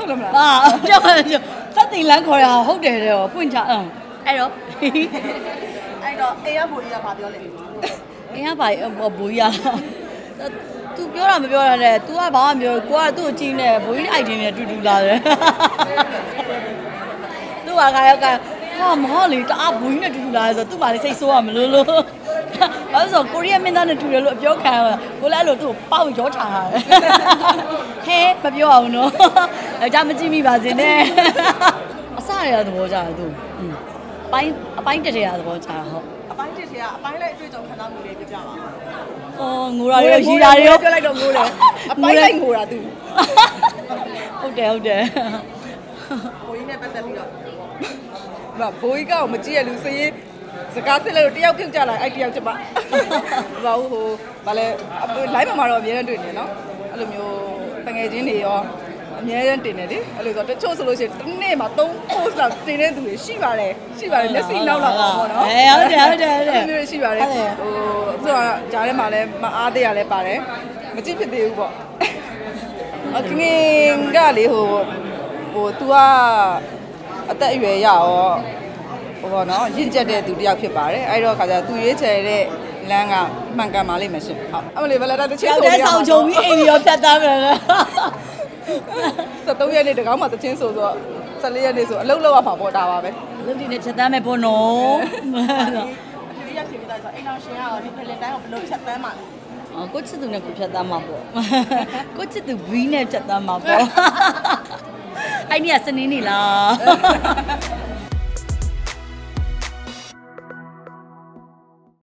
လို့မလားကြောက်စက်တင်လန်းခေါ်ရအောင်ဟုတ်တယ်တယ်ပွင့်ချအဲ့တော့အိမ်ရဘူကြီးကဘာပြောလဲအိမ်ကဘာဘူကြီးသူပြောတာမပြောတာနဲ့ तू ကဘာမှမပြောကိုကသူ့ကိုကြည့်နေဘူကြီးအိုက်တင်နဲ့တူတူလာတယ်သူကခါရောက်ကဟာမဟုတ်လေတအားဘူကြီးနဲ့တူတူလာတယ်ဆိုသူ့မှာလေစိတ်ဆိုးရမလို့ဘာလို့ဆိုကိုရီးယားမင်းသားနဲ့တူတယ်လို့အပြောခံရကိုလည်းအဲ့လိုသူ့ကိုပေါက်ရောထားတာဟဲမပြောအောင်နော်အကြမကြည့်မိပါစေနဲ့အစရသဘောကြတယ်သူအပိုင်းတက်ရသဘောကြဟုတ်အပိုင်းတက်ထဲကအပိုင်းလိုက်အတွေ့အကြုံခံစားမှုလေးပြပြပါငိုတာရောရီတာရောပြောလိုက်တော့ငိုတယ်အပိုင်းလိုက်ငိုတာသူဟုတ်တယ်ဘိုးကြီးနဲ့ပတ်သက်ပြီးတော့ဘိုးကြီးကမကြည့်ရလူစရေးစကားစစ်လို့တယောက်ပြုတ်ကြလာအဲ့တယောက်ချက်ပါဘာလို့ဟိုဗာလဲ live မှာတော့အများနဲ့တွေ့နေနော်အဲ့လိုမျိုးတငယ်ချင်းတွေရောအများနဲ့တင်တယ်လေအဲ့လိုဆိုတချို့ဆိုလို့ရှိရင်တစ်နေ့မှာ3 post လောက်တင်တဲ့သူတွေရှိပါတယ်လက်စီနောက်လောက်ပေါ့နော်ဟုတ်တယ်မျိုးရှိပါတယ်ဟိုဆိုတော့ဂျားထဲမှာလည်းမအားသေးရလဲပါတယ်မကြည့်ဖြစ်သေးဘူးပေါ့အခငင်းကလေဟို तू ကအသက်အရွယ်ရရောဟိုပေါ့နော်ရင့်ကျက်တဲ့သူတယောက်ဖြစ်ပါတယ်အဲ့တော့ခါကျသူရွေးချယ်တဲ့လမ်းကမှန်ကန်ပါလိမ့်မယ်ရှင်ဟုတ်အမလေးဘယ်လာတချင်းဆိုရအောင်ဆောင်ချုံပြီးအိမ်ရောဖြတ်သားမယ်လား 73ရက်နေ့တကောင်းမှတချင်းဆိုတော့14ရက်နေ့ဆိုအလုပ်လုပ်ရမှာပေါ့ဒါပါပဲလုပ်ဒီနဲ့ဖြတ်သားမယ်ပေါ့နော်ဒီရက်ဖြစ်ပြီးသားဆိုအိမ်တော်ရှင်ကတော့ဒီဖလင်တိုင်းကိုဘယ်လိုဖြတ်သန်းမှာလဲကိုချစ်သူနဲ့ကိုဖြတ်သားမှာပေါ့ကိုချစ်သူဘီးနဲ့ဖြတ်သားမှာပေါ့အဲ့ဒီကစနေနေ့လား